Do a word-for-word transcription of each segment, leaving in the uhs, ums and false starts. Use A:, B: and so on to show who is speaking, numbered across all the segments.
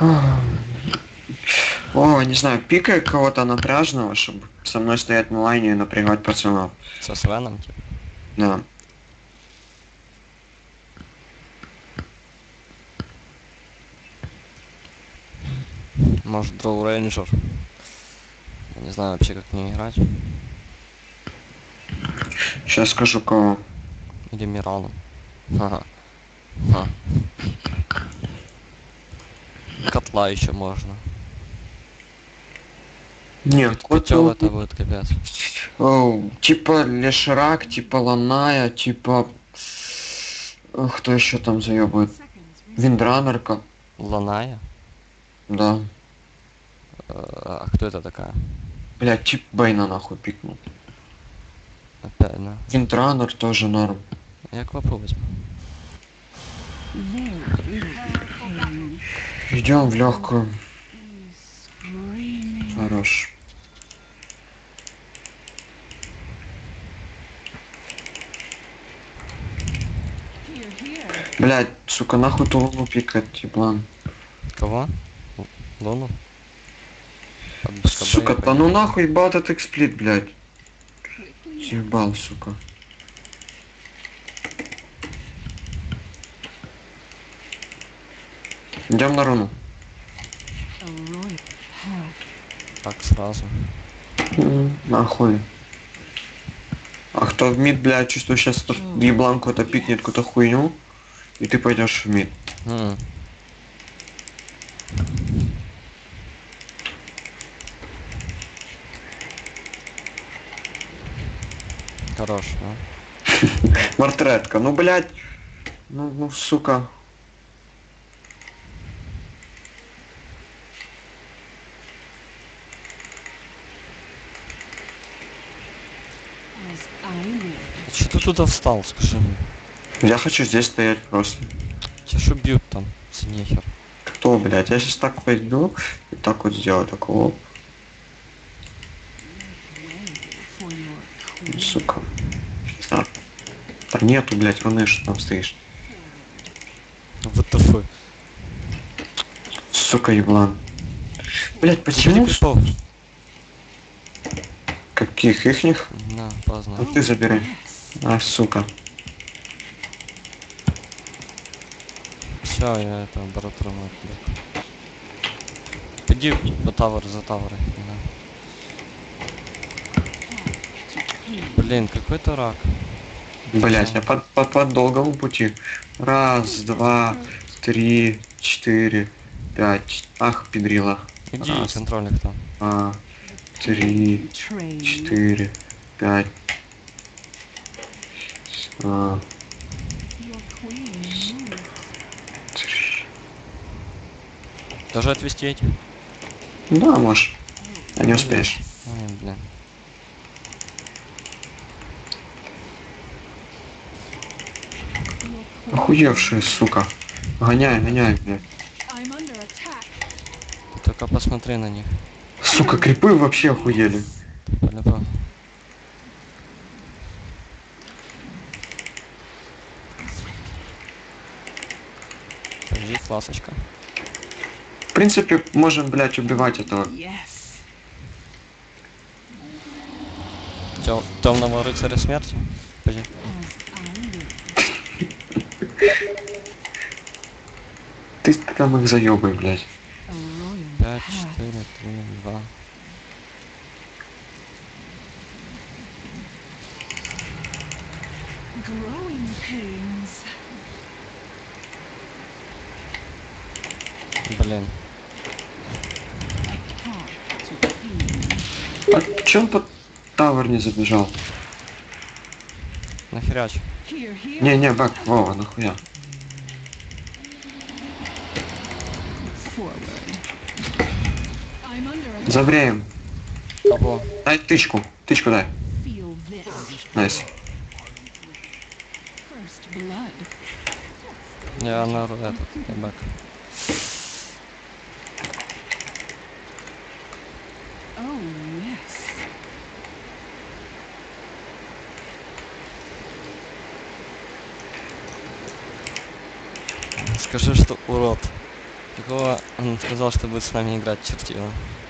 A: О, не знаю, пикай кого-то напряжного, чтобы со мной стоять на лайне и напрягать пацанов.
B: Со Свеном, типа.
A: Да.
B: Может, Дроу Рейнджер. Я не знаю вообще, как не играть.
A: Сейчас скажу кого.
B: Или Мирану. Ага. Ха. Котла еще можно.
A: Не,
B: Котел
A: котел.
B: это будет капец.
A: Оу, типа Лешрак, типа Ланая, типа... Ох, кто еще там заебывает? Виндранерка.
B: Ланая?
A: Да.
B: А кто это такая?
A: Блять, тип Бейна нахуй пикнул.
B: Опять, да?
A: Виндранер тоже норм.
B: Я квапу возьму.
A: Идем в легкую. Хорош. Блять, сука, нахуй ту луну пикать, еблан.
B: Кого? Л- Луну? Под БКБ,
A: Сука,
B: я
A: да ну
B: понимаю.
A: нахуй ебал этот эксплит, блять. Съебал, сука. Идем на руну.
B: Так сразу.
A: М, Нахуй. А кто в мид, блядь, чувствую, сейчас еблан какой-то пикнет какую-то хуйню, и ты пойдешь в мид.
B: М. Хорош, да?
A: Мартретка, ну блядь. Ну, ну, сука.
B: А че ты туда встал, скажи мне?
A: Я хочу здесь стоять просто.
B: Тебя ж убьют там, за нехер.
A: Кто, блядь? Я сейчас так пойду и так вот сделаю такого. Сука. А. Да нету, блядь, руны, что там стоишь.
B: Вот the fuck.
A: Сука, еблан. Блядь,
B: Забери
A: почему?
B: крипов.
A: Каких ихних?
B: На, поздно.
A: Ну ты забери. А, сука.
B: Все, я это оборот равно. Иди по тавер за таврой. Да. Блин, какой то рак.
A: Блять, я по, по, по долгому пути. Раз, два, три, четыре, пять. Ах, педрила.
B: Иди,
A: Раз,
B: контрольник там.
A: два, три, четыре, пять. А, три.
B: Даже отвести эти?
A: Да, можешь. А не успеешь.
B: Ой, блин.
A: Охуевшие, сука. Гоняй, гоняй, блядь.
B: Ты только посмотри на них.
A: Сука, крипы вообще охуели.
B: По-любому. Подожди, фласочка.
A: В принципе, можем, блядь, убивать этого.
B: Тем, темного рыцаря смерти? Подожди.
A: Ты там их заебай, блядь.
B: Пять, четыре, три, два. Блин.
A: А чё он под тавер не забежал?
B: Нахерач.
A: Не-не, бак, Вова, нахуя? Забреем.
B: Кого?
A: Дай тычку. Тычку дай. Найс.
B: Я на этот, я бэк. Скажи, что урод. Такого он сказал, что будет с нами играть чертила.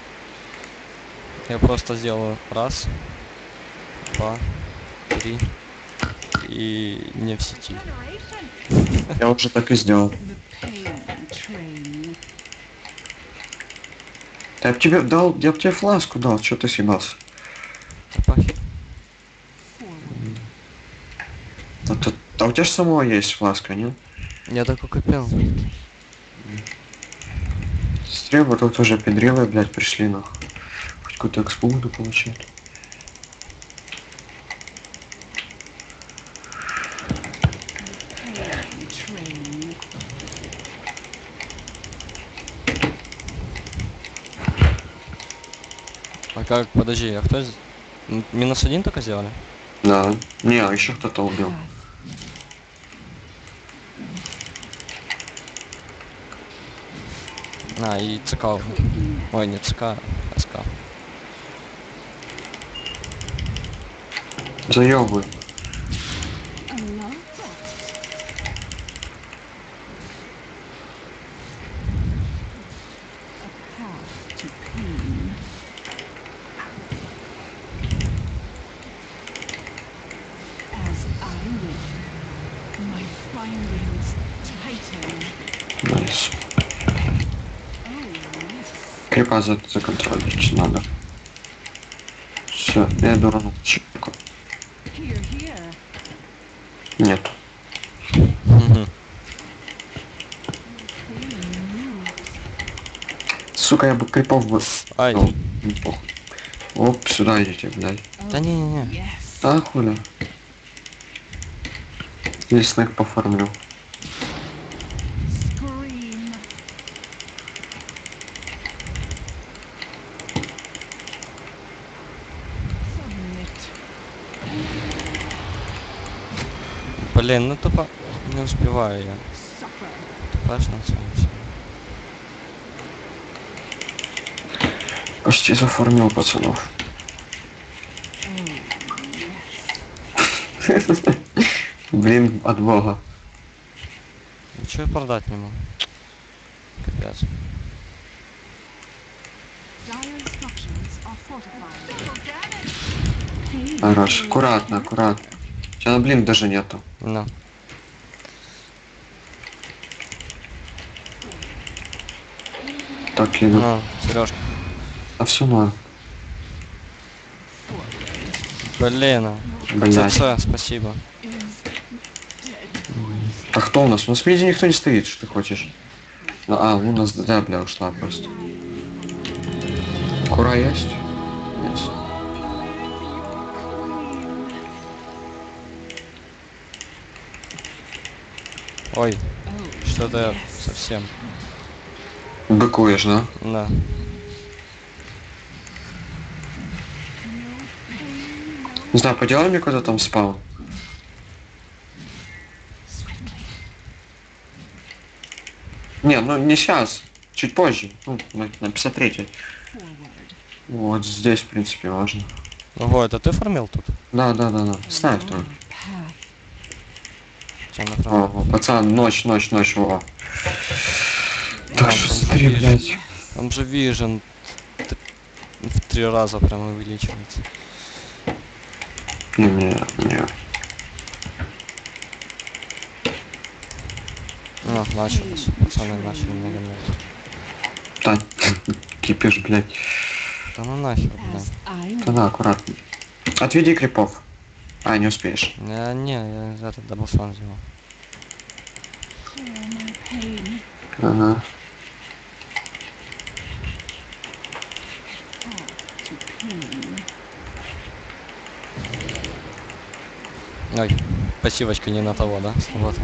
B: Я просто сделаю раз, два, три и не в сети.
A: Я уже так и сделал. Я б тебе дал, я б тебе фласку дал, что ты съебался?
B: Похер.
A: А, тут- а у тебя же самого есть фласка, не?
B: Я такой купил.
A: Стрелы тут уже педрилы, блядь, пришли нахуй. Хоть какую-то экспу буду получать.
B: А как, подожди, а кто из... М- Минус один только сделали?
A: Да. Не, а еще кто-то убил.
B: А, и ЦК. Ой, не ЦК, а СК.
A: Заебывай. Найс. Крипа за, за контролить надо. Все, я дуранул чеку. Нет.
B: Мгм.
A: Сука, я бы крипов бы...
B: Ай.
A: Ну, не похуй. Оп, сюда идите, блядь.
B: Да не-не-не.
A: А, хули. Лесных поформлю.
B: Блин, ну тупо не успеваю я. Тупашно всё.
A: Почти заформил пацанов. Блин, от бога.
B: Ничего я продать не могу. Капец.
A: Хорош. Аккуратно, аккуратно. Сейчас, блин, даже нету.
B: Ну.
A: Так, иду.
B: Ну, Сережка.
A: А все норм.
B: Блин. а.
A: Блядь.
B: ЦЦ, спасибо.
A: А кто у нас? У нас в миде никто не стоит, что ты хочешь. Ну, а, у нас да, бля, ушла просто. Кура есть? Есть.
B: Ой. Что-то я совсем.
A: Быкуешь, да?
B: Да.
A: Не знаю, поделай мне куда там спал. Не, ну не сейчас. Чуть позже. Ну, на, на пятьдесят третьей. Вот здесь, в принципе, важно.
B: Ого, это ты формил тут?
A: Да, да, да, да. Ставь там.
B: Чем
A: О,
B: направо?
A: о, пацан, ночь, ночь, ночь, во.
B: А,
A: Так
B: там
A: что
B: же
A: смотри,
B: вижен.
A: блядь.
B: Там же вижен т- в три раза прям увеличивается.
A: Не, не, не.
B: Ну, началось. Пацаны начали меня гонять.
A: Да, кипиш, блядь.
B: Да ну нахер, блядь.
A: Да, да, аккуратно. Отведи крипов. А, не успеешь.
B: Я не, я этот даблфон сделал.
A: Ага.
B: Ой, пассивочка не на того, да? Вот.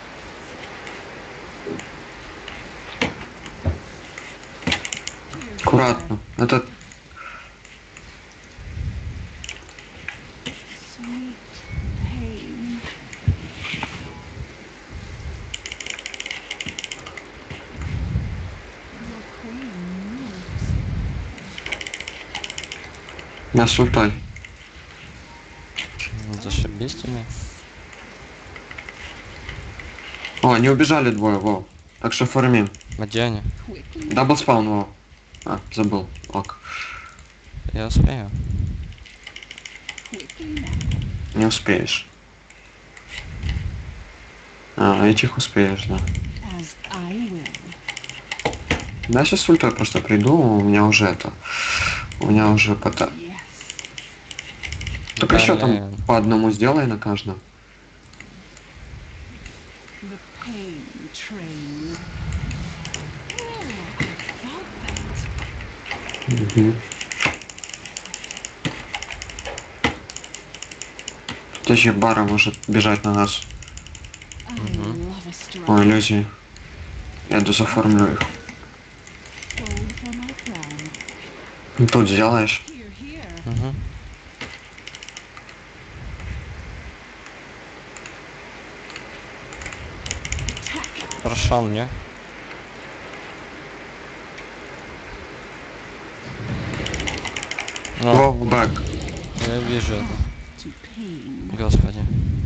A: Аккуратно. Это... На султай.
B: Зашибись тебе.
A: О, они убежали двое, во. Так что формим.
B: А где они?
A: Дабл спаун, во. А, забыл. Ок.
B: Я успею.
A: Не успеешь. А, этих успеешь, да. Да, сейчас ультой просто приду, у меня уже это. У меня уже пота. Только еще там
B: Блин.
A: по одному сделай на каждом. Угу. Тоже бара может бежать на нас.
B: Угу.
A: О, иллюзии. Я дозаформлю их. Ну, тут сделаешь.
B: Угу. Хорошо мне.
A: Go
B: Ну,
A: back.
B: я вижу это. Господи.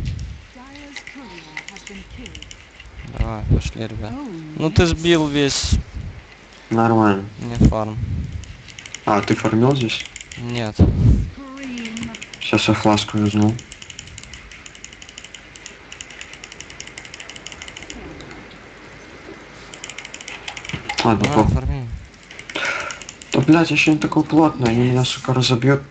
B: Давай, пошли, ребят. Ну ты сбил весь.
A: Нормально.
B: Не фарм.
A: А, ты фармил здесь?
B: Нет.
A: Сейчас я фласку возьму. Ладно,
B: На,
A: по.
B: фарми.
A: Да, блядь, еще не такой плотный, они меня, сука, разобьют.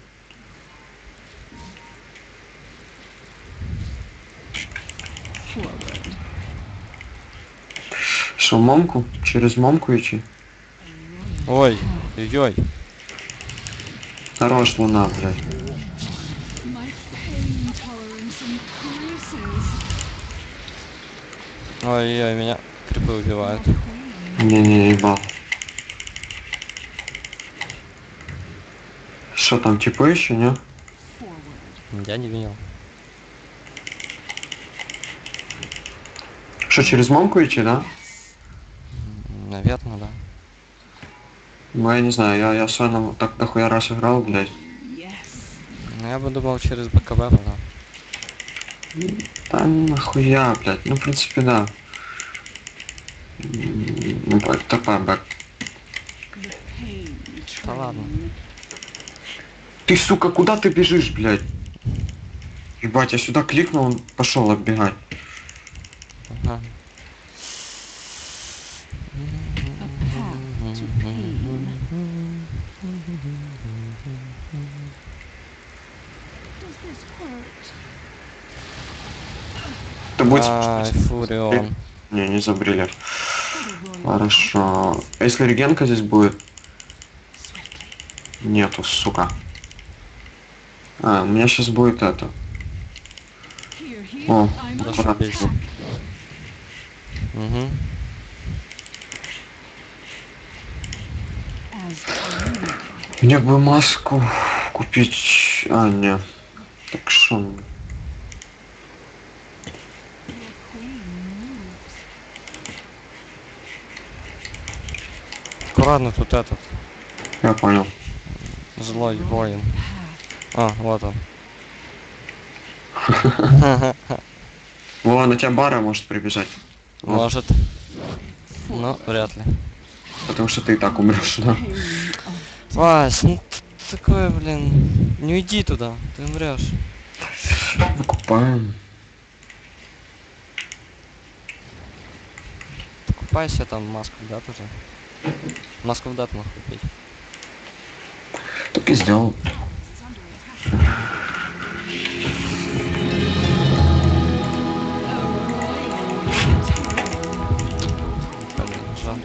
A: Что, мамку? Через мамку идти?
B: Ой, ой.
A: Хорош, луна, блядь.
B: Ой-ой, меня крипы убивают.
A: Не-не, ебал. Что там, типа еще, не?
B: Я не видел.
A: Что, через мамку идти, да?
B: Наверное, да.
A: Ну, я не знаю, я, я с Веном так дохуя раз играл, блядь.
B: Ну, я бы думал через БКБ, да.
A: Да нахуя, блядь. Ну, в принципе, да. Ну, бэк, такая бэк.
B: Да ладно.
A: Ты, сука, куда ты бежишь, блядь? Ебать, я сюда кликнул, он пошел отбегать.
B: Ага.
A: Ты будешь...
B: Ай, Фурион.
A: Не, не забрили. Хорошо. А если регенка здесь будет? Нету, сука. А, у меня сейчас будет это. О,
B: Зашибись. Угу.
A: мне бы маску купить. А, не. Так что?
B: Аккуратно тут этот.
A: Я понял.
B: Злой воин. А, вот он.
A: Вова, на тебя бара может прибежать. Вот.
B: Может. Но вряд ли.
A: Потому что ты и так умрешь, да?
B: Вась, ну ты такое, блин. Не уйди туда, ты умрешь.
A: Покупаем.
B: Покупайся там маску в дат уже. Маску в дат мог купить.
A: Так и сделал.
B: Блин, жалко.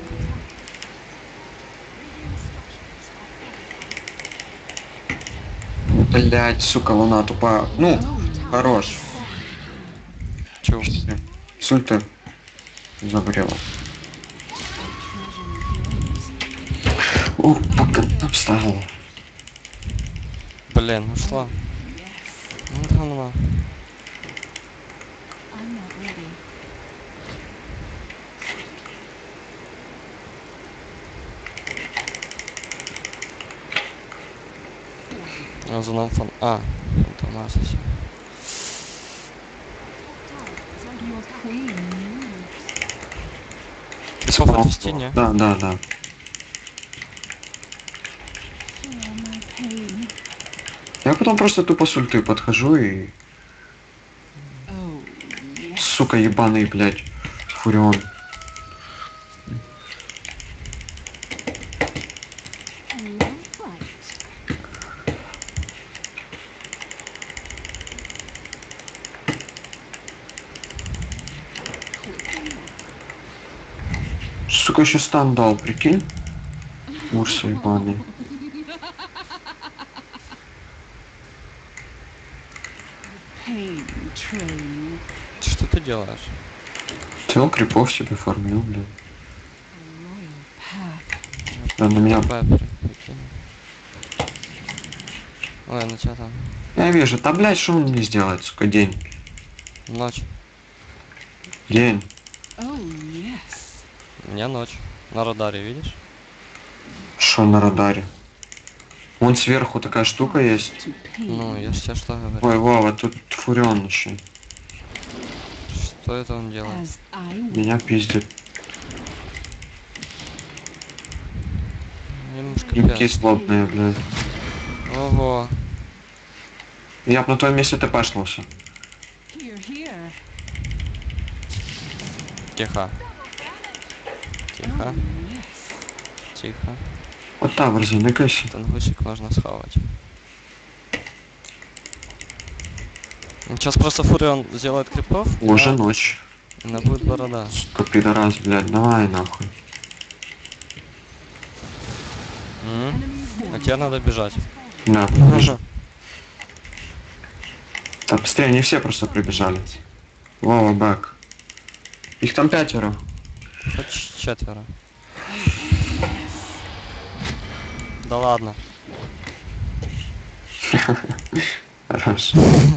A: Блять, сука, луна тупая. Ну, хорош.
B: Чё?
A: Суль ты забрела. О, пока обставила.
B: Блин, ушла. Ну говно. А за нам фан... А, это у нас еще. Крипов отвести, не?
A: Да, да, да. Я потом просто тупо с ульты подхожу и... Сука, ебаный, блядь, фурион. Сука, еще стан дал, прикинь? Ужас ебаный.
B: Что ты делаешь?
A: Тел крипов себе фармил, блядь. Да, на меня...
B: Пеппер, прикинь. Ой, ну чё там?
A: Я вижу, да, блядь, что он мне сделает, сука, день?
B: Ночь.
A: День.
B: У меня ночь. На радаре, видишь?
A: Что на радаре? Вон сверху такая штука есть.
B: Ну, я сейчас что говорю.
A: Ой, Вова, тут фурион еще.
B: Что это он делает?
A: Меня пиздит.
B: Немножко
A: Ебки
B: пять.
A: слобные, блядь.
B: Ого.
A: Я б на твоем месте тпшнулся.
B: Тихо. Тихо. Тихо.
A: Вот тавр заныкайся.
B: Тангусик можно схавать. Сейчас просто фурион сделает крипов.
A: Уже
B: а
A: ночь.
B: она будет борода.
A: Сука, пидорас, блядь, давай нахуй.
B: М? А тебе надо бежать.
A: Да, вижу. Так, быстрее, они все просто прибежали. Вова, бэк. Их там пятеро.
B: Хоть четверо. Да ладно.
A: Хорош.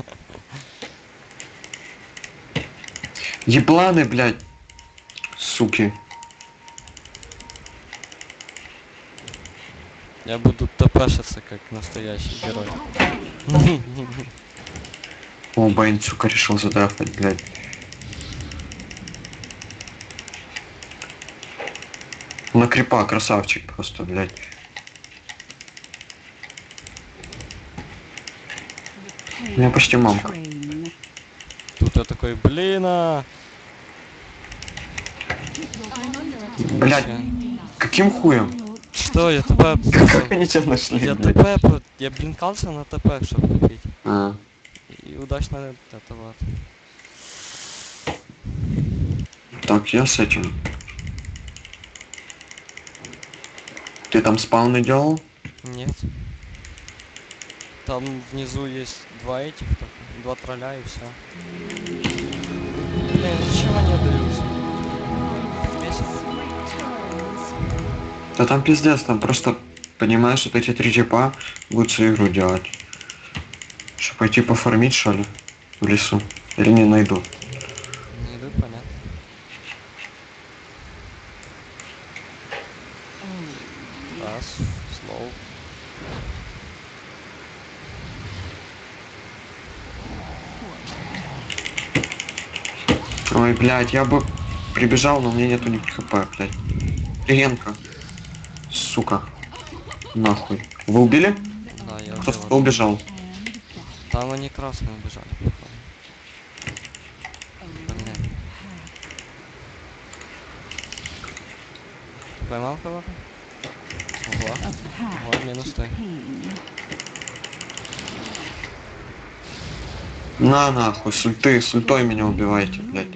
A: Ебланы, блядь. Суки.
B: Я буду тпшиться как настоящий герой.
A: О, Бэйн, сука, решил задафать, блядь. На крипа, красавчик просто, блядь. У меня почти мамка.
B: Тут я такой, блин, а.
A: Блядь, каким хуем?
B: Что, я тп...
A: Как они тебя нашли,
B: Я
A: блядь?
B: тп, я блинкался на тп, чтобы купить.
A: А.
B: И удачно это вот.
A: Так, я с этим. Ты там спауны делал?
B: Нет. Там внизу есть два этих, только, два тролля и все. Блин, зачем они отдаются?
A: Да там пиздец, там просто понимаешь, что эти три типа будут свою игру делать. Что, пойти пофармить, что ли? В лесу? Или не найду?
B: Не идут, понятно. Раз, слоу.
A: Ой, блядь, я бы прибежал, но у меня нету ни хп, блядь. Клиентка. Сука. Нахуй. Вы убили?
B: Да, я
A: Кто-то
B: убил.
A: убежал.
B: Там они красные убежали, походу. Блин. Поймал кого-то? Ого. Вот минус ты.
A: На нахуй, с ульты, с ультой меня убивайте, блядь.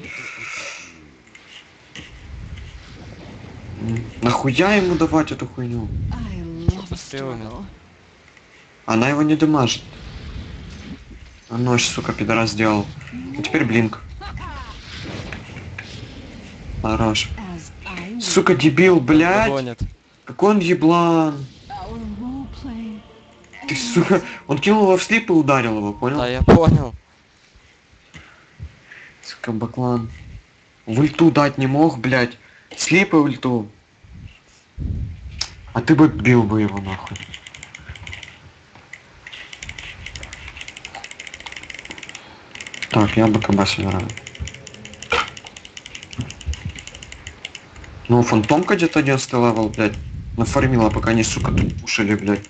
A: М, Нахуя ему давать эту хуйню?
B: Что-то стрелами.
A: Она его не дамажит. А ночь, сука, пидорас сделал. А теперь блинк. Хорош. Сука, дебил, блядь.
B: Догонит.
A: Какой он еблан. Ты, сука, он кинул его в слип и ударил его, понял?
B: Да, я понял.
A: Сука, баклан. В ульту дать не мог, блядь. Слип и ульту. А ты бы бил бы его, нахуй. Так, я БКБ собираю. Ну, фантомка где-то одиннадцатый левел, блядь. Нафармила, пока они, сука, тут пушили, блядь.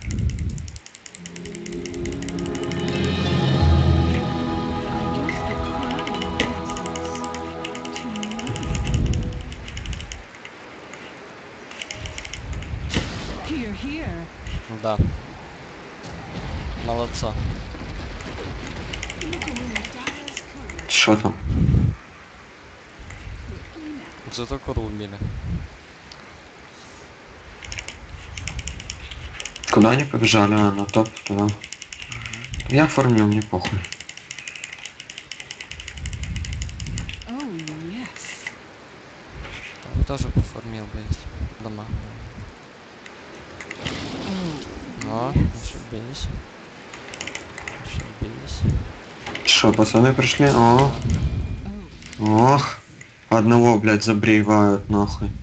B: Да. Молодца.
A: Что там?
B: Зато куру убили.
A: Куда они побежали? А, на топ туда. Я фармил, мне похуй.
B: Там тоже поформил, блядь, дома. Но, ошибись. Ошибись.
A: Что, пацаны пришли? О. Ох. Одного, блядь, забреевают, нахуй.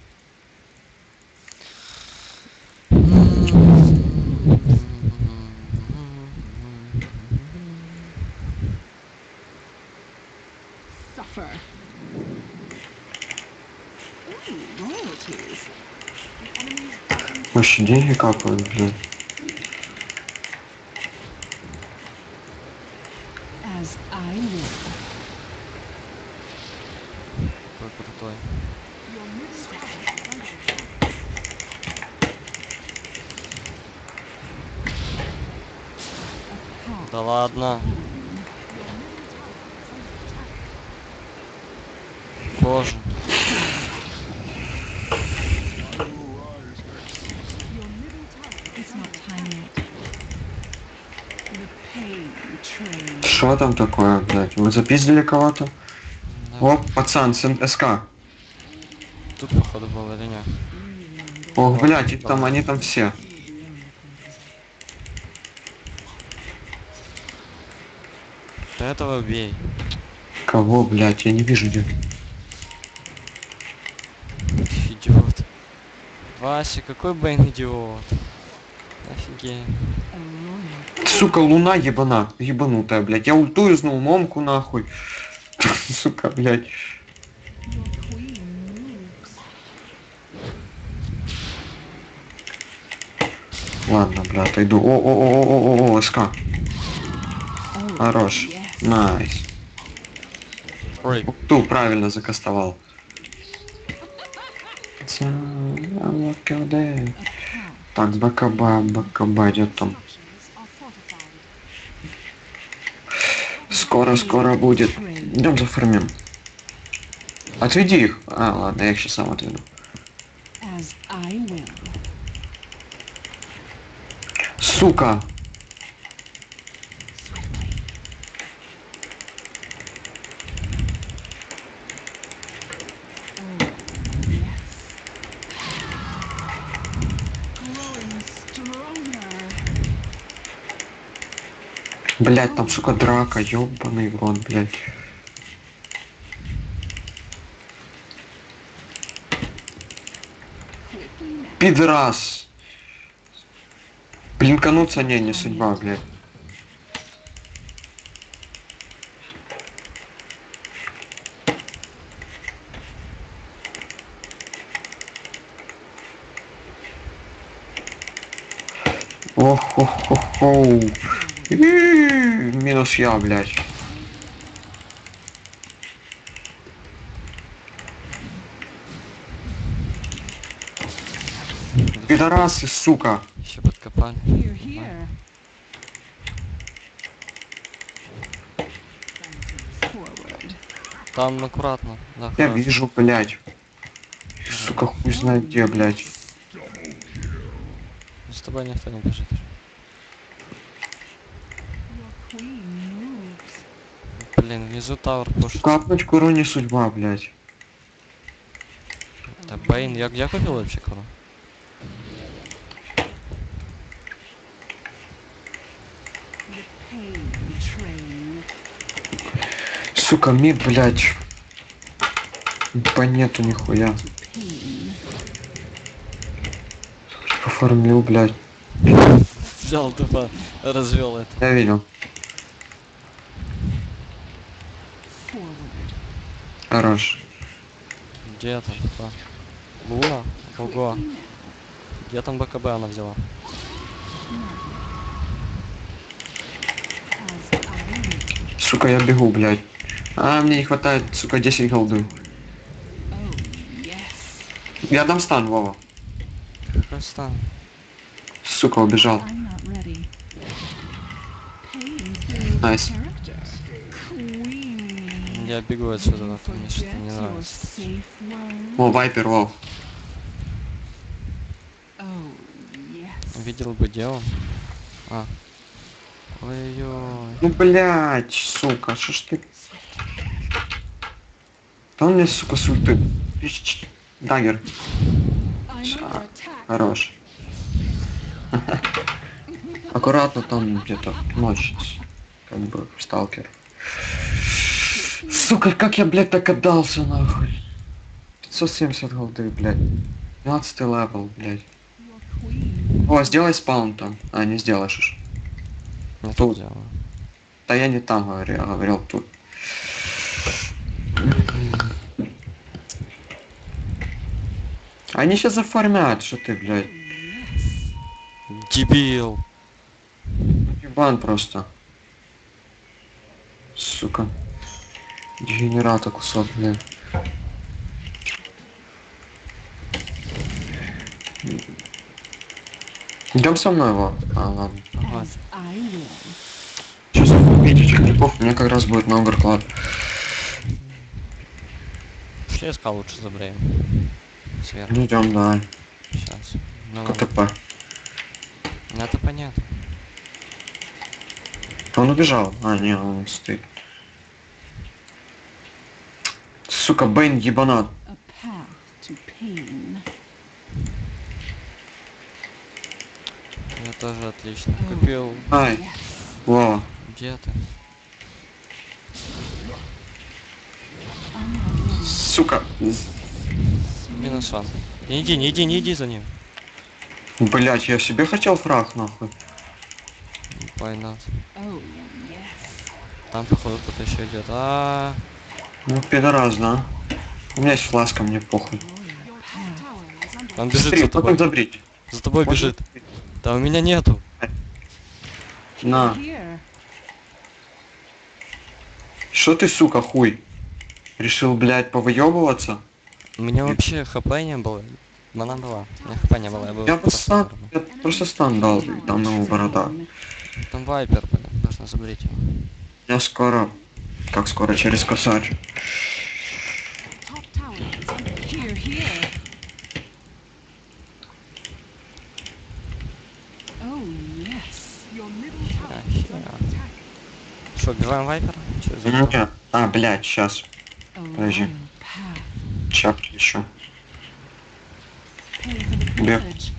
A: Вообще деньги капают, блядь.
B: Какой крутой. Да ладно. Боже.
A: Что там такое, блядь? Вы запиздили кого-то?
B: Да.
A: О, пацан, с СК.
B: Тут походу было или нет?
A: Ох,
B: Вот,
A: блядь, их
B: да.
A: там, они там все.
B: Ты этого бей.
A: Кого, блядь? Я не вижу где.
B: Идиот. Вася, какой Бэйн идиот. Офигеть.
A: Сука, луна ебана, ебанутая, блядь. Я ультую знул момку, нахуй. Сука, блядь. Ладно, блядь, отойду. О-о-о-о-о-о, СК. Хорош. Найс.
B: Ой.
A: Ту правильно закастовал. Так, БКБ, БКБ идет там. Скоро, скоро будет. Идем зафармим. Отведи их. А, ладно, я их сейчас сам отведу. Сука! Блять, там, сука, драка, ёбаный в рот, блять. Пидорас! Блинкануться не, не судьба, блядь. Ох, ох, ох, ох. Минус я, блядь. Пидорасы, сука.
B: Еще подкопали. Там аккуратно. Да,
A: Я
B: хорошо.
A: вижу, блядь. Сука, хуй знает где, блядь.
B: С тобой никто не бежит. Блин, внизу тавер пушит.
A: Капнуть куру не судьба, блядь.
B: Да, Бэйн, я, я купил вообще куру?
A: Сука, мид, блядь. По нету нихуя. Поформил, блядь.
B: Взял тупо, развел это.
A: Я видел. Хорош.
B: Где там? Кто? Луна? Ого. Где там БКБ она взяла?
A: Сука, я бегу, блядь. А, мне не хватает, сука, десять голды. Я дам стан, Вова.
B: Какой стан?
A: Сука, убежал. Найс.
B: Я бегу отсюда, но мне что-то не нравится.
A: О, вайпер, Вов.
B: Видел бы дело. А. Ой-ой-ой.
A: Ну, блядь, сука, что ж ты... Да он мне, сука, сульты. Дагер. А, хорош. Аккуратно там где-то ночь. Как бы, сталкер. Сука, как я, блядь, так отдался, нахуй. пятьсот семьдесят голды, блядь. двенадцатый левел, блядь. О, сделай спаун там. А, не сделаешь уж.
B: Я
A: Тут.
B: тут делаю.
A: Да я не там говорил, я говорил тут. Они сейчас заформят, что ты, блядь.
B: Дебил.
A: Ебан просто. Сука. Дегенерата кусок, блядь. Идем со мной его. А, ладно.
B: Ага.
A: Сейчас убить этих типов, мне как раз будет много клад.
B: Пошли СК лучше забреем. Сверху.
A: Ну идем, давай.
B: Сейчас. Ну, ладно.
A: КТП.
B: Ну, это понятно.
A: Он убежал. А, не, он стоит. Сука, Бэйн ебанат.
B: Я тоже отлично купил.
A: Ай. Во.
B: Где ты?
A: Сука.
B: Минус ван. Не иди, не иди, не иди за ним.
A: Блять, я себе хотел фраг, нахуй.
B: Война. Там походу кто-то еще идет. А,
A: Ну, пидорас, да? У меня есть фласка, мне похуй.
B: он бежит
A: Смотри,
B: за
A: потом
B: тобой.
A: забрить.
B: За тобой
A: Можно?
B: бежит. Да у меня нету.
A: На. Что ты, сука, хуй? Решил, блядь, повыебываться?
B: У меня вообще хп не было. Мана была. У меня хп не было. Я, был
A: Я
B: просто
A: просто,
B: нормально.
A: я просто стан дал, и там его борода.
B: Там вайпер, блин. Нужно забрать его.
A: Я скоро, как скоро, через косарь.
B: Что, убиваем вайпера? Че, за
A: Ну,
B: что?
A: не. А, блядь, сейчас. Подожди. Чап еще. Бег.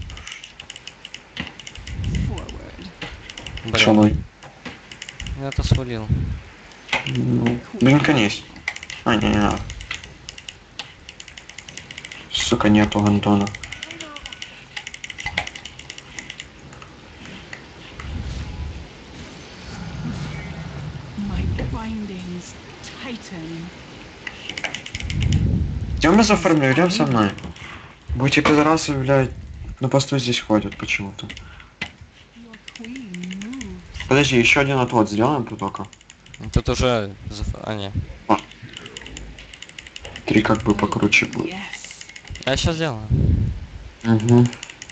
A: Что,
B: Блин,
A: мой?
B: я это свалил.
A: Ну, блинка есть. А, не, не надо. Сука, нету Антона. Идем я заформлю, идем со мной. Будете пидорасы, блядь, на посту здесь ходят почему-то. Подожди, еще один отвод сделаем тут только.
B: Тут уже... заф- А, не.
A: Три как бы покруче будет.
B: Я сейчас сделаю.
A: Угу.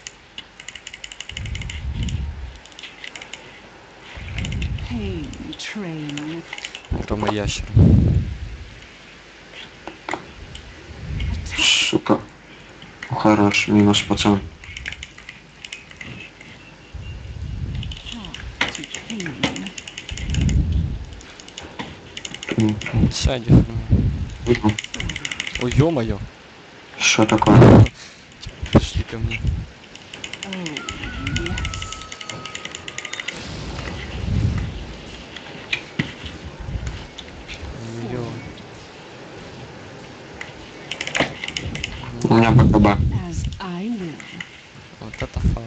B: Рома ящер.
A: Сука. Хорош, минус пацан.
B: Сядь, хрена. Ой, ё-моё.
A: Что такое?
B: Пошли ко мне. Ё.
A: У меня БКБ.
B: Вот это фарм.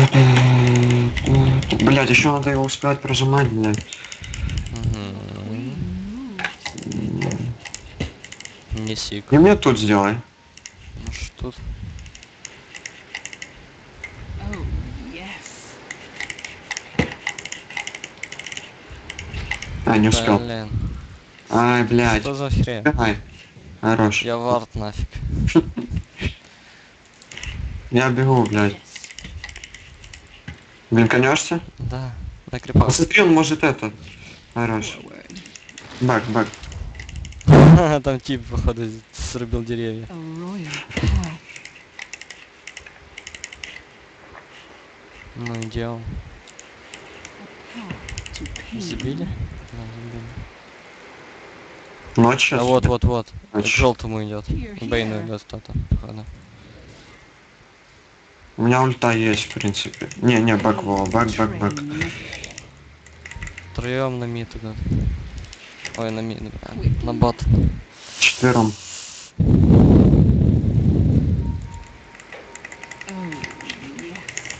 A: Блять, еще надо его успевать прожимать, блядь.
B: Угу. Месик.
A: И мне тут сделай.
B: Ну что тут?
C: Oh, yes.
A: А, не успел.
B: Блин.
A: Ай, блядь.
B: Что за хрень?
A: Ай, хорош.
B: Я вард нафиг.
A: Я бегу, блядь.
C: Yes.
A: Блин, конешься?
B: Да, на крипах.
A: Посмотри, он может это. Хорош.
C: Forward.
A: Бак, бак.
B: Там тип, походу, срубил деревья.
C: A royal path.
B: Ну, идеал.
C: Path to pain.
B: Забили? Да, забили.
A: Ночь сейчас.
B: А вот, вот, вот. К
A: Ночь.
B: желтому идет.
C: Here,
B: К Бейну
C: here.
B: идет кто-то, походу.
A: У меня ульта есть, в принципе. Не, не, бак, во, бак, бак, бак.
C: Train.
B: Втроем на мид идут. Ой, на мид, бля, на бот.
A: Четвером.
C: Oh, yes.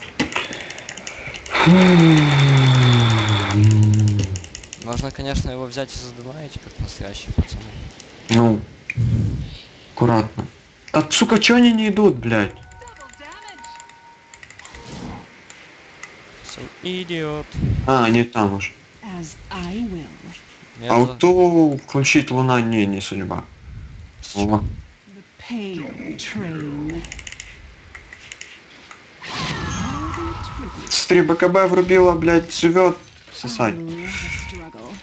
B: Можно, конечно, его взять и задумать, как настоящий пацан.
A: Ну, аккуратно. Да, сука, чё они не идут, блядь?
C: Double damage.
B: So, идиот.
A: А, они там уж.
C: As I will.
B: Я за-
A: Ауту включить луна не, не судьба.
B: С
A: О,
B: чё?
C: The pain train.
A: смотри, БКБ врубила, блядь, живет. Сосать.
C: I'll never struggle.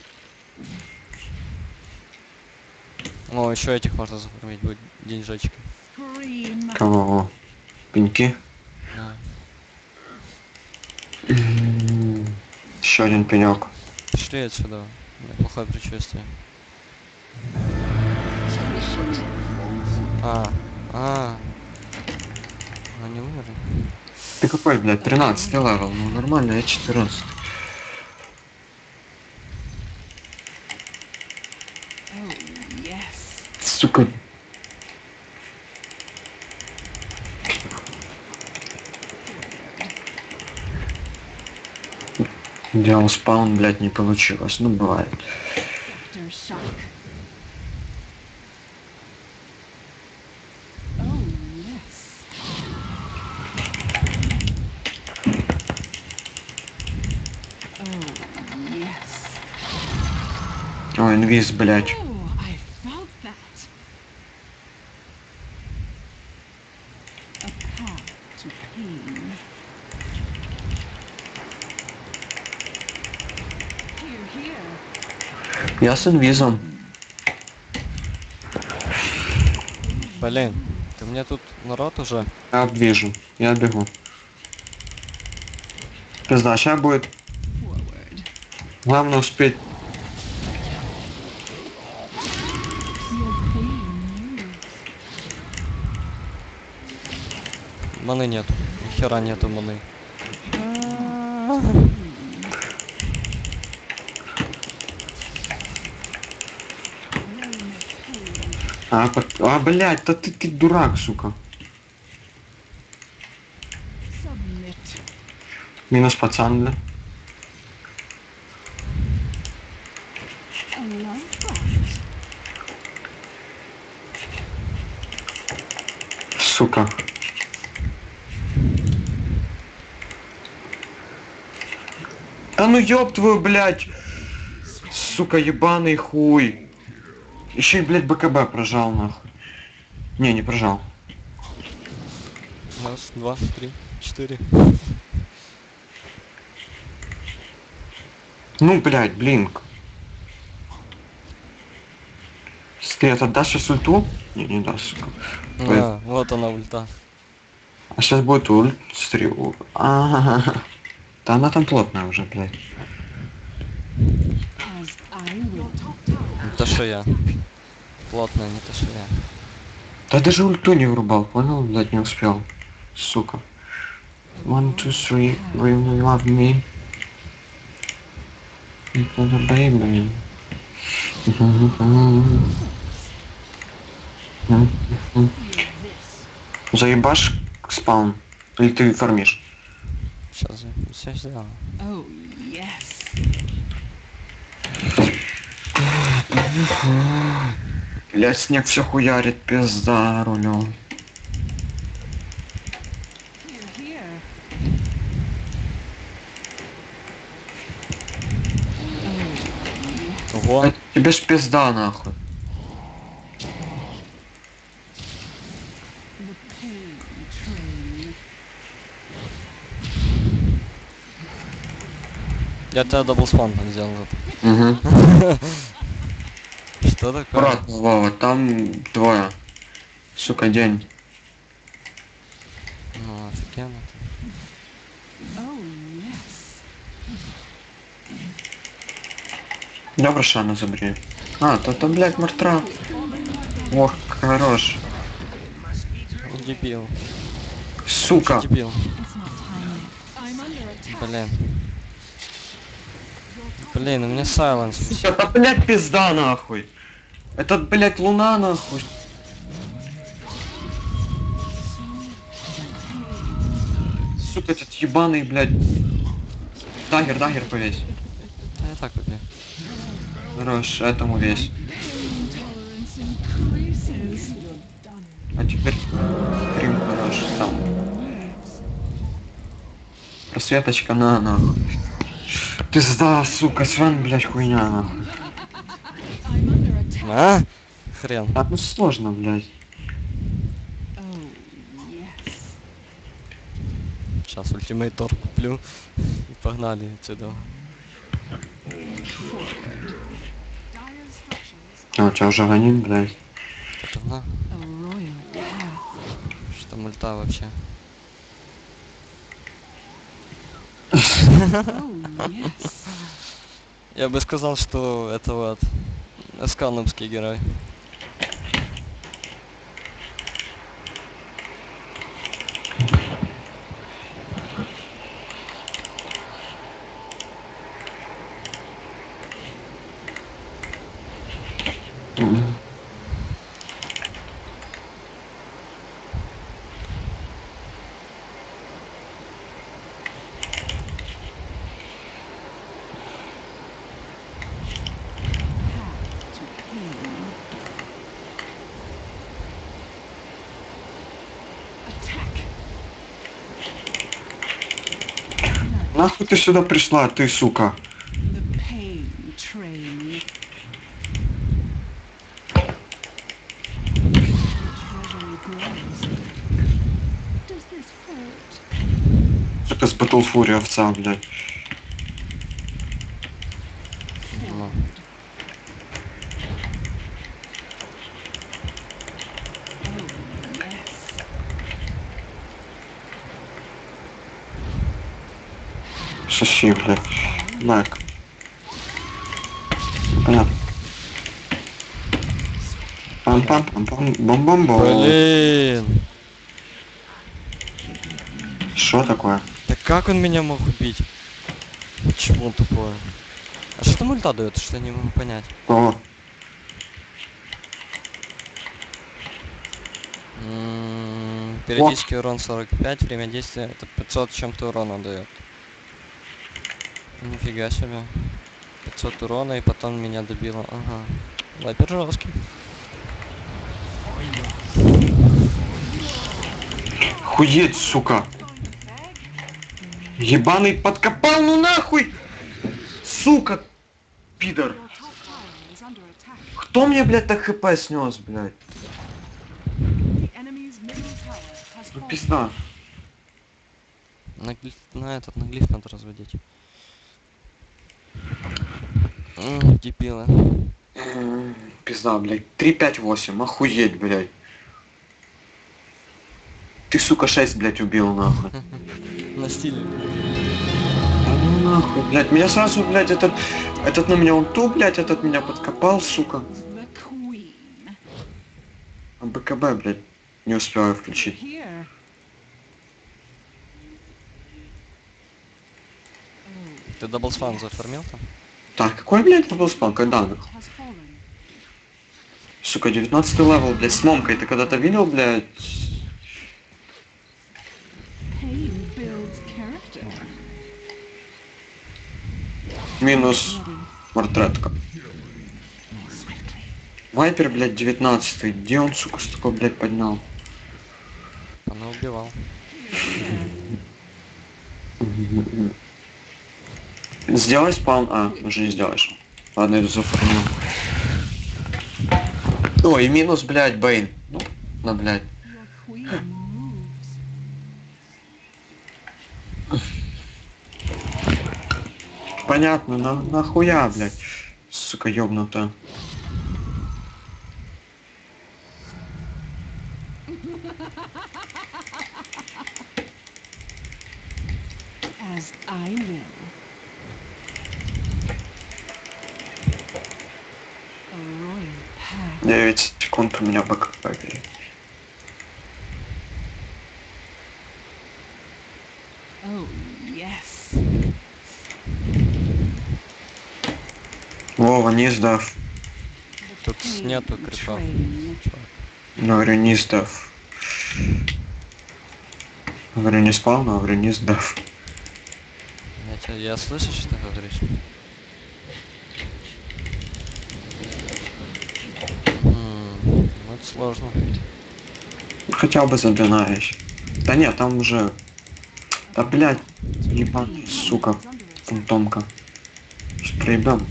B: О, еще этих можно заформить будет деньжечки.
C: Scream.
A: Кого? О, пеньки.
B: Да.
A: Еще один пенек.
B: Пошли отсюда. У меня плохое предчувствие. А, а. Ну не умер.
A: Ты какой, блядь, тринадцатый левел? Ну нормально, я четырнадцать.
C: Oh, yes.
A: Сука. Делал спаун, блядь, не получилось. Ну, бывает.
C: After shock. Oh, yes. Oh, yes.
A: Ой, инвиз, блядь.
C: Oh, I felt that. A path to pain. Here, here.
A: Я с инвизом.
B: Блин, ты мне тут народ уже.
A: Я обвижу. Я бегу. Пизда, сейчас будет.
C: Forward.
A: Главное успеть.
C: Your pain moves.
B: Маны нету. Ни хера нету маны.
A: А, под- а блядь, да ты, ты дурак, сука.
C: Submit.
A: Минус пацан, да?
C: A love fight.
A: Сука. Да ну ёб твою, блядь. Сука, ебаный хуй. Еще и, блядь, БКБ прожал, нахуй. Не, не прожал.
B: Раз, два, три, четыре.
A: Ну, блядь, блинк. Ты это дашь сейчас ульту? Не, не дашь, сука.
B: А, вот она ульта.
A: А сейчас будет ульт. Смотри, у- А-ха-ха. Да она там плотная уже, блядь.
C: As I will.
B: Не то что я. Плотно, не то что я.
A: Да даже ульту не врубал, понял? Блядь, не успел. Сука. One, two, three, really love me. It's a baby.
C: Feel this.
A: Заебашь спаун? Или ты фармишь?
B: Сейчас, все сделал.
C: Oh, yes.
A: Блять, снег все хуярит, пизда рулем.
C: Here, here.
B: Ого.
A: Это тебе ж пизда нахуй.
C: The pain train.
B: Я тебя даблспан там сделал.
A: Угу.
B: Что такое?
A: Аккуратно, Вова, там двое. Сука, день.
B: Ну, офигенно.
C: Oh, yes.
A: Я Рошана забери. А, то то, блядь, мартра. Ох, хорош.
B: Дебил.
A: Сука.
B: Дебил.
C: It's not time yet. I'm under attack.
B: Блин. Блин, у меня сайленс.
A: Это, блядь, пизда нахуй. Этот, блядь, луна нахуй. Сука, этот ебаный, блядь. Дагер, дагер повесь.
B: Я так убью.
A: Хорош, этому весь.
C: Tolerance increases. You're done.
A: А теперь Крим хорош. Там. Просветочка на нахуй. Пизда, сука, Свен, блядь, хуйня нахуй.
C: I'm under attack.
B: А? Хрен.
A: Так, ну сложно, блядь.
C: Oh, yes.
B: Сейчас ультимейтор куплю. И погнали отсюда.
C: Dire structures.
A: А, у тебя уже гонит, блядь.
B: Пацана.
C: A royal path.
B: Что мульта вообще?
C: Oh, yes.
B: Я бы сказал, что это вот эсканумский герой.
A: Мгм.
C: Path to pain. Attack.
A: Нахуй ты сюда пришла, ты, сука?
C: The pain train. Treasury grows. Does this hurt?
A: Сука, с Батлфури овца, блядь.
B: Ну.
C: Yes.
A: Шаши, блядь. Лайк. Понятно. Пам-пам-пам-пам. Бом-бом-бом.
B: Блин.
A: Что такое?
B: Да как он меня мог убить? Почему он тупой? А что там ульта дает? Что я не могу понять.
A: О,
B: М, Периодический урон сорок пять, время действия это пятьсот с чем-то урона дает. Нифига себе. пятьсот урона и потом меня добило. Ага. Вайпер жесткий.
A: хуеть, сука. Ебаный подкопал, ну нахуй! Сука, пидор.
C: Your top tower is under attack.
A: Кто мне, блядь, так хп снес, блядь?
C: The enemy's middle tower has
A: Ну
C: fallen.
A: пизда.
B: На, глиф... на этот, на глиф надо разводить. М, дебилы.
A: М, Пизда, блядь. три пять восемь, охуеть, блядь. Ты, сука, шесть, блядь, убил, нахуй.
B: На стиле.
A: Да ну нахуй, блядь. Меня сразу, блядь, этот... Этот на меня ульту, блядь, этот меня подкопал, сука.
C: The queen.
A: А БКБ, блядь, не успеваю включить.
C: Here.
B: Ты даблспан зафармил там?
A: Так, какой, блядь, это был спал? Когда, нахуй?
C: Has fallen.
A: Сука, девятнадцатый левел, блядь, с момкой. Ты когда-то видел, блядь?
C: Pain builds character.
A: Минус
C: Ready.
A: портретка.
C: More swiftly.
A: Вайпер, блядь, девятнадцатый. Где он, сука, столько, блядь, поднял?
B: Она убивал.
A: Сделай спаун. А, уже не сделаешь. Ладно, иду зафармил. Ой, и минус, блядь, Бейн. Ну, на, блядь.
C: Your queen moves.
A: Понятно, на, нахуя, блядь. Сука, ёбнута.
C: As I will. A royal path.
A: девять секунд у меня БКП, блядь.
C: Oh, yes.
A: Вова, не сдав.
B: Тут нету крипов.
C: Train.
A: Говорю, не сдав. Говорю, не спал, но говорю, не сдав.
B: Я, тебя, я слышу, что ты говоришь? М, Ну это сложно.
A: Хотя бы задвинаешь. Да нет, там уже... Да, блядь, ебать, сука, фантомка. Сейчас проебем.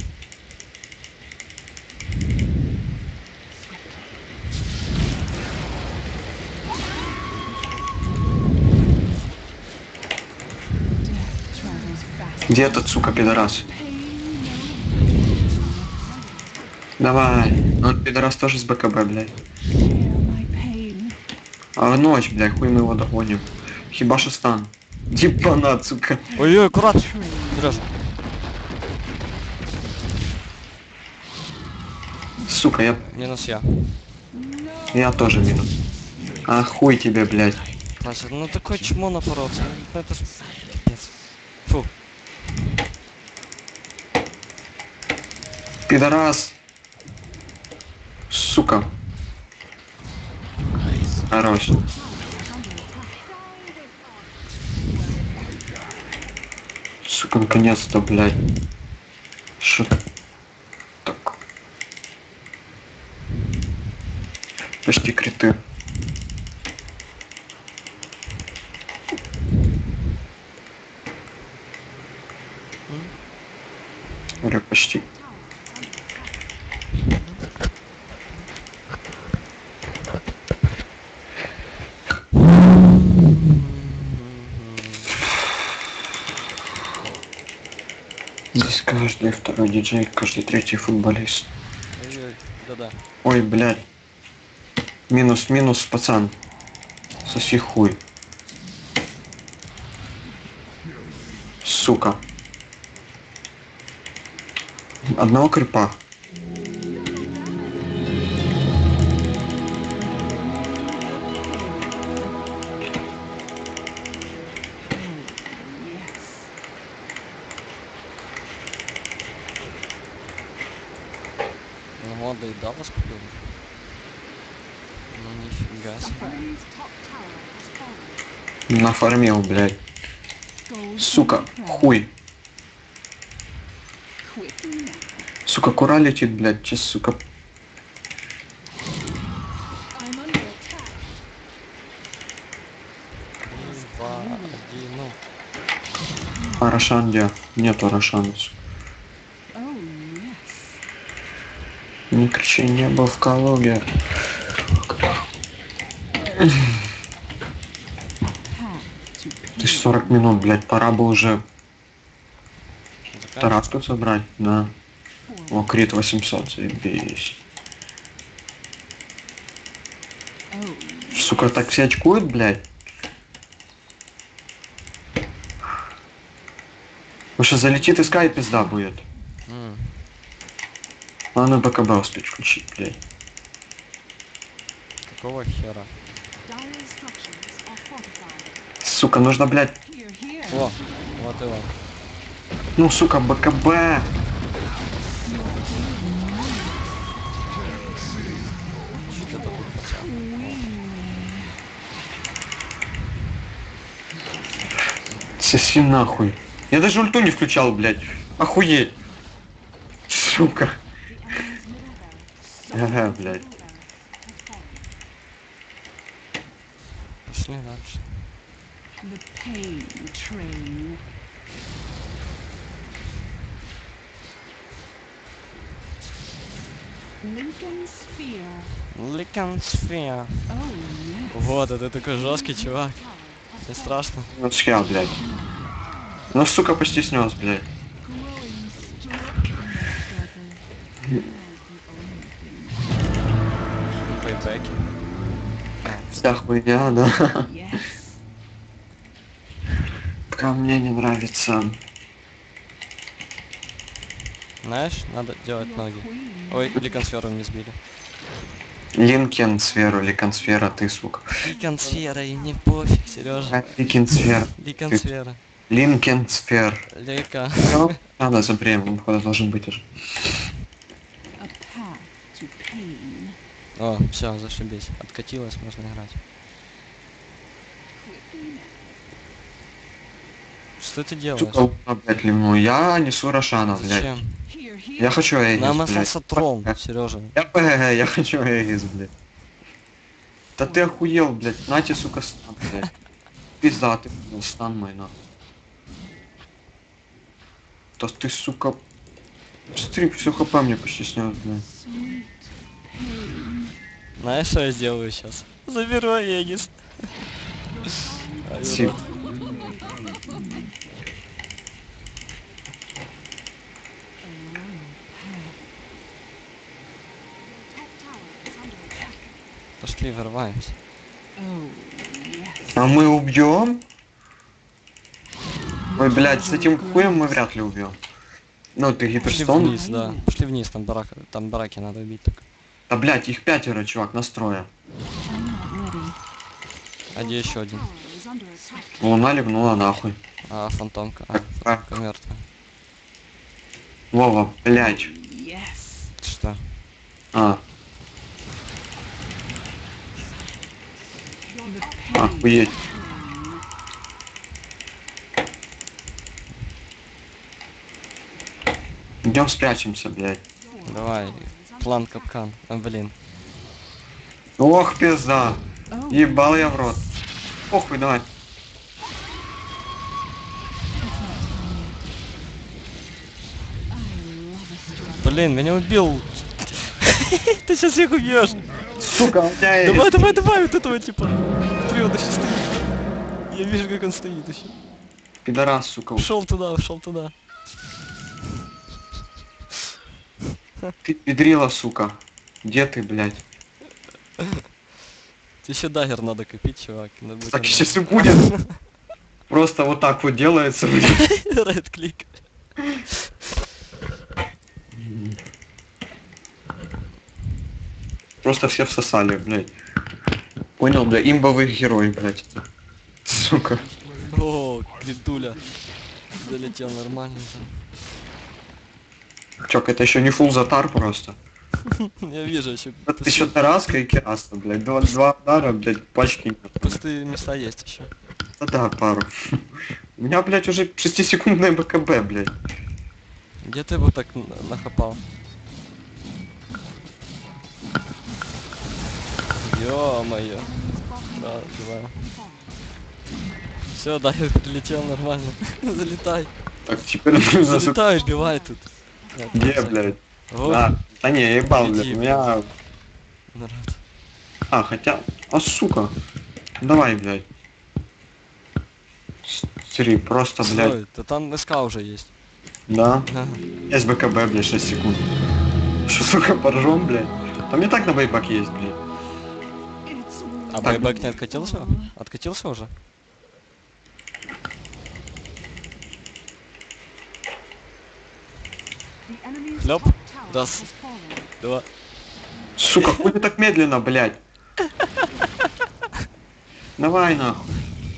C: Travels fast.
A: Где этот, сука, пидорас?
C: Pain,
A: Давай. Ну, пидорас тоже с БКБ, блядь.
C: share my pain.
A: А в ночь, блядь, хуй мы его догоним. Хиба что стан. Ебанат, сука.
B: Ой-ой, аккурат!
C: Train.
B: Серьезно.
A: Сука, я...
B: Минус я.
A: Я тоже минус. А хуй тебе, блядь.
B: Класс, ну такое чмо напороться. Ну это ж пипец. Фу.
A: Пидорас. Сука. Хорош. Сука, наконец-то, блядь. Шо так? Почти криты. Говорю, почти. Здесь каждый второй диджей, каждый третий футболист.
B: Ой-ой, да-да.
A: Ой, блядь. Минус, минус, пацан. Соси хуй. Сука. Одного крипа.
B: Ну вот, да и Даллас купил. Ну нифига себе.
C: Enemy's top tower has fallen.
A: Нафармил, блядь.
C: Gold
A: Сука,
C: on the crown.
A: хуй.
C: Quickly now.
A: Сука, кура летит, блядь. Че, сука.
C: I'm under attack.
B: Два, один, ну.
A: А Рошан где? Нету Рошана.
C: Oh, yes.
A: Не кричи, небо в Калуге.
C: Path to
A: Ты ж
C: peace.
A: сорок минут, блядь. Пора бы уже
B: Заканчивай.
A: тараску собрать. Да. О, крит восемьсот, заебись.
C: Oh,
A: Сука, так все очкуют, блядь. Потому что залетит и скай пизда будет.
B: М,
A: Надо БКБ успеть включить, блядь.
B: Какого хера?
C: dire structures are fortified.
A: Сука, нужно, блядь.
C: Here, here.
B: О, вот и он.
A: Ну, сука, БКБ.
B: Что ты тут, пацан?
A: Соси нахуй. Я даже ульту не включал, блядь. Охуеть. Сука.
C: The enemy's middle barracks
A: Ага, блядь.
B: Пошли дальше.
C: The pain train. Lincoln Sphere.
B: Ликансфия.
C: Oh yes.
B: Вот, это такой жесткий чувак. Не страшно.
A: Ну схел, блядь. Ну, сука, почти снес, блядь.
C: Growing strong in the struggle. That's the only thing.
B: Бейбеки.
A: Вся хуйня, да.
C: Yes.
A: Прям мне не нравится.
B: Знаешь, надо делать
C: Your
B: ноги.
C: queen.
B: Ой, ликансферу не сбили.
A: Линкен сферу, ликансфера, ты, сука.
B: Ликансфера, и не пофиг, Сережа.
A: Ликенсфер.
B: Ликансфера.
A: Линкенсфер.
B: Лика.
A: Ну, надо за премиум, походу, должен быть уже.
C: A path to pain.
B: О, все, зашибись. Откатилась, можно играть.
C: Quickly now.
B: Что ты делаешь?
A: Сука, луна, блядь, ливну. Я несу Рошана, блядь.
B: Зачем?
C: Here, here.
A: Я хочу Эгис,
B: Нам
A: блядь.
B: остался трон, Сережа.
A: Я ПГГ, я хочу Эгис, блядь. Да ты охуел, блядь. Нате, сука, стан, блядь. Пизда, ты, блядь, стан мой, нахуй. Да ты, сука... Смотри, все хп мне почти снес, блядь.
C: Sweet pain.
B: Знаешь, что я сделаю сейчас? Заберу Эгис. Ай,
A: Тип.
B: урод. Пошли, вырываемся.
C: Oh yes.
A: А мы убьем? Ой, блядь, с этим хуем мы вряд ли убьем. Ну, ты
B: Пошли
A: гиперстон?
B: вниз, да. Пошли вниз, там барак, там бараки надо убить только.
A: Да, блядь, их пятеро, чувак, настроя.
C: I'm not ready.
B: А где еще один?
C: Tower is under attack.
A: Луна ливнула нахуй.
B: А, фантомка. А,
A: Так, так.
B: фантомка мертвая.
A: Вова, блядь.
C: Yes.
B: Что?
A: А,
C: The pain.
A: охуеть. Идем спрячемся, блядь.
B: Давай. План капкан. А, блин.
A: Ох, пизда.
C: Oh.
A: Ебал я в рот. Похуй, давай.
C: I love a struggle.
B: Блин, меня убил. Ты сейчас всех убьешь.
A: Сука, у меня есть.
B: Давай, давай, давай, вот этого типа. Смотри, он еще стоит. Я вижу, как он стоит еще.
A: Пидорас, сука.
B: Ушел туда, ушел туда.
A: Ты педрила, сука. Где ты, блядь?
B: Тебе еще дагер надо копить, чувак. Надо
A: Так
B: будет
A: сейчас и будет. Просто вот так вот делается, блядь.
B: Райт клик.
A: Просто все всосали, блядь. Понял, бля, имбовый герой, блядь. Сука.
B: О, критуля. Залетел нормально.
A: Чок, это еще не фул затар просто.
B: Я вижу еще.
A: Это еще тараска и кераста, блядь. Два, два удара, блядь, пачки.
B: Пустые места есть еще.
A: Да, да, пару. У меня, блядь, уже шестисекундное БКБ, блядь.
B: Где ты его так на- нахапал? Ё-моё. Да, да. Все, да, я прилетел нормально. Залетай.
A: Так, теперь нужно... сука,
B: Залетай, убивай тут. Нет,
A: Где,
B: так,
A: блядь?
B: вот,
A: А, да не, я ебал, блядь.
B: Иди,
A: У меня...
B: народ.
A: А, хотя... А, сука. Давай, блядь. Смотри, просто, блядь.
B: Стой, да там СК уже есть.
A: Да.
B: Ага.
A: Есть БКБ, блядь, шесть секунд. Что, сука, поржем, блядь? Там не так на байбак есть, блядь.
C: It's
B: А байбек не откатился? Откатился уже?
C: the enemy's
B: Хлоп.
C: top tower
B: Раз.
C: has fallen.
B: Два.
A: Сука, хуй ты так медленно, блядь. Давай, нахуй.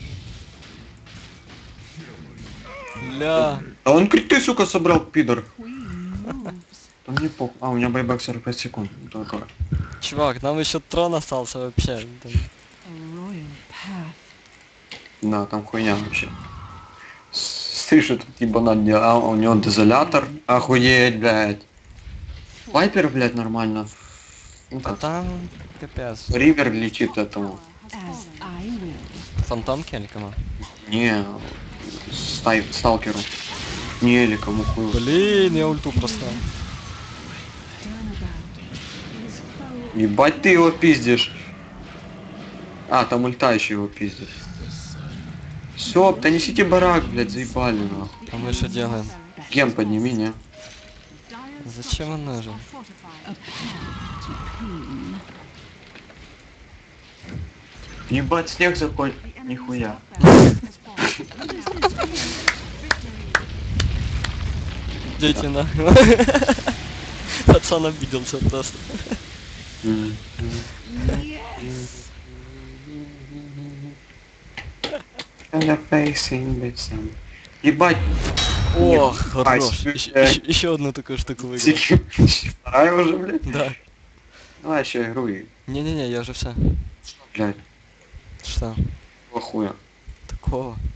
B: Ля.
A: А он криты, сука, собрал, пидор.
C: Queen moves.
A: Да мне похуй. А, у меня байбак сорок пять секунд. Только.
B: Чувак, нам еще трон остался вообще. Там-
C: A royal path.
A: Да, там хуйня вообще. Смотри, что тут ебанат делал. А, у него дезолятор. Охуеть, блядь. Вайпер, блядь, нормально Ну
B: А
A: как?
B: там капец.
A: Ривер летит этому.
C: As I will.
B: Фантомки или кому?
A: Не, стай, сталкеру. Не, или кому хуй.
B: Блин, я ульту просрал.
C: Turnabout is foe.
A: Ебать ты его пиздишь. А, там ульта еще его пиздит. Все, да несите барак, блядь, заебали нахуй.
B: А мы что делаем?
A: Ген подними, не?
B: Зачем он нужен?
C: A path to pain.
A: Ебать, снег заколь. Нихуя.
B: Дети нахуй. Пацан обиделся просто.
A: М. Kinda facing with some- Ебать.
B: О,
A: Ебать,
B: хорош.
A: блядь.
B: Еще одну такую штуку выиграл.
A: Вторая уже, блядь.
B: Да.
A: Давай еще игру и,
B: Не-не-не, я уже все.
A: блядь,
B: Что?
A: хуя.
B: Такого?